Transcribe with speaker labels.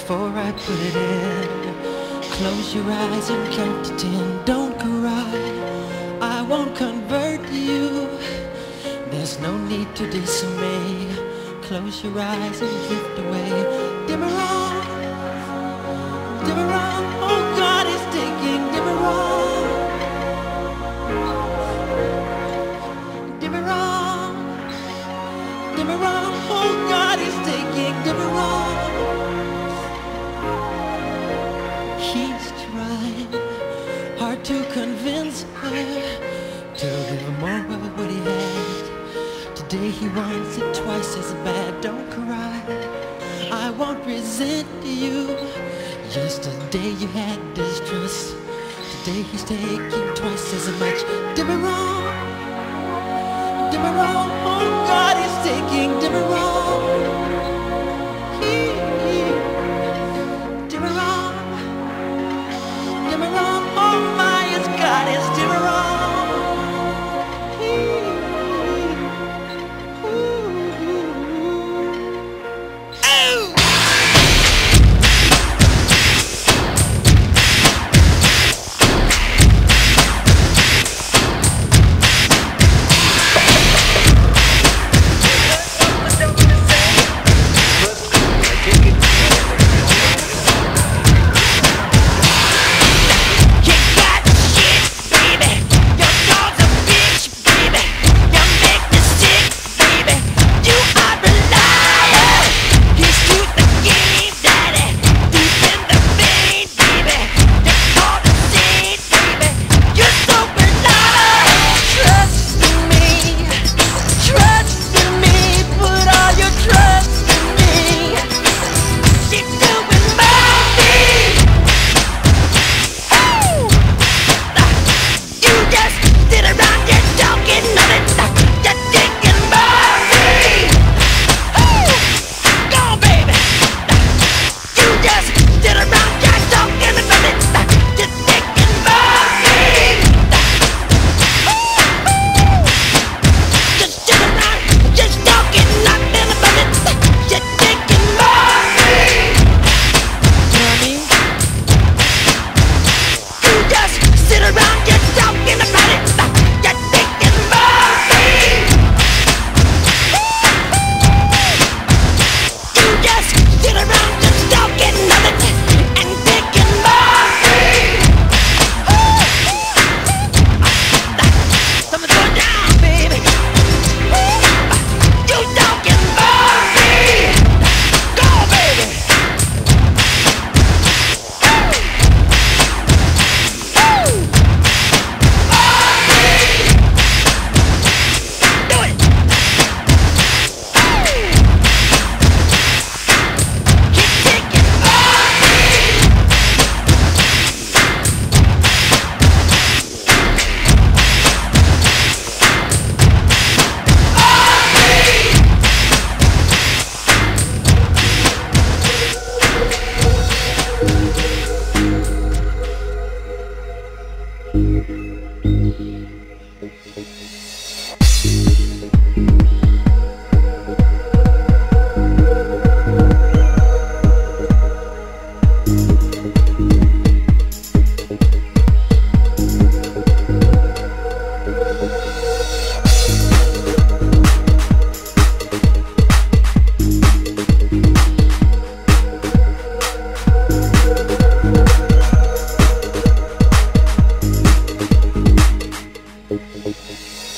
Speaker 1: before I put it in. Close your eyes and count to 10. Don't cry, I won't convert you. There's no need to dismay. Close your eyes and drift away. Demerong, Demerong, oh God is taking Demerong. Demerong, Demerong, oh God is taking Demerong. He's trying hard to convince her to give him more of what he had. Today he wants it twice as bad. Don't cry, I won't resent you. Yesterday you had distrust. Today he's taking twice as much. Demerong, Demerong, oh God is taking Demerong. Demerong, Demerong, oh my, it's God is Demerong.
Speaker 2: Thank you.